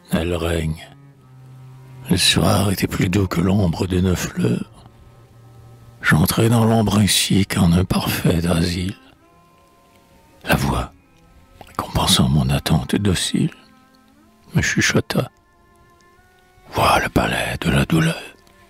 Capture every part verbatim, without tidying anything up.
elle règne. Le soir était plus doux que l'ombre d'une fleur. J'entrai dans l'ombre ainsi qu'en un parfait asile. La voix, compensant mon attente docile, me chuchota. Vois le palais de la douleur.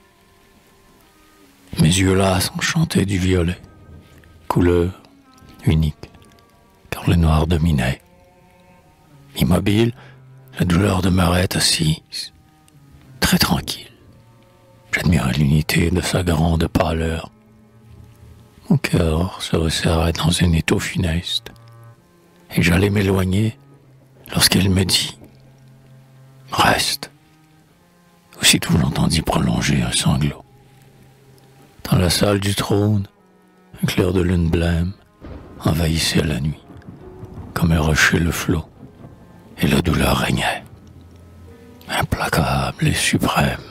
Mes yeux là s'enchantaient du violet, couleur unique, car le noir dominait. Immobile, la douleur demeurait assise, très tranquille. J'admirais l'unité de sa grande pâleur. Mon cœur se resserrait dans un étau funeste, et j'allais m'éloigner lorsqu'elle me dit « Reste ». Aussitôt j'entendis prolonger un sanglot. Dans la salle du trône, un clair de lune blême envahissait la nuit, comme un rocher le flot, et la douleur régnait, implacable et suprême.